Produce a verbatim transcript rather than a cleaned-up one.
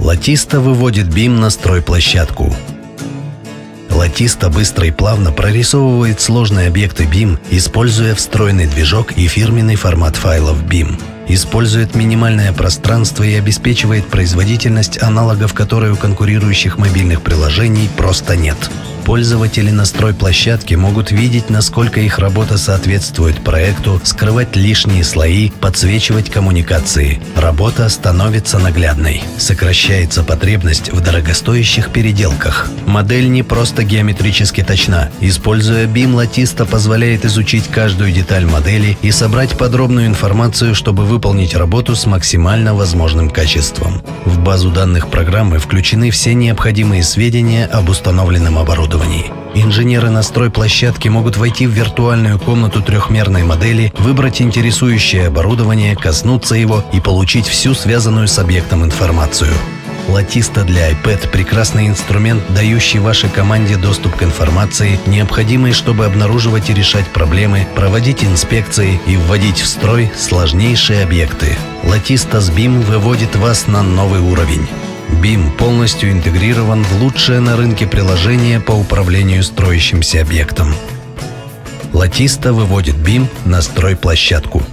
Latista выводит бим на стройплощадку. Latista быстро и плавно прорисовывает сложные объекты бим, используя встроенный движок и фирменный формат файлов бим. Использует минимальное пространство и обеспечивает производительность, аналогов которой у конкурирующих мобильных приложений просто нет. Пользователи на стройплощадке могут видеть, насколько их работа соответствует проекту, скрывать лишние слои, подсвечивать коммуникации. Работа становится наглядной. Сокращается потребность в дорогостоящих переделках. Модель не просто геометрически точна. Используя бим, Latista позволяет изучить каждую деталь модели и собрать подробную информацию, чтобы выполнить работу с максимально возможным качеством. В базу данных программы включены все необходимые сведения об установленном оборудовании. Инженеры на стройплощадке могут войти в виртуальную комнату трехмерной модели, выбрать интересующее оборудование, коснуться его и получить всю связанную с объектом информацию. Latista для iPad – прекрасный инструмент, дающий вашей команде доступ к информации, необходимой, чтобы обнаруживать и решать проблемы, проводить инспекции и вводить в строй сложнейшие объекты. Latista с бим выводит вас на новый уровень. бим полностью интегрирован в лучшее на рынке приложение по управлению строящимся объектом. Latista выводит бим на стройплощадку.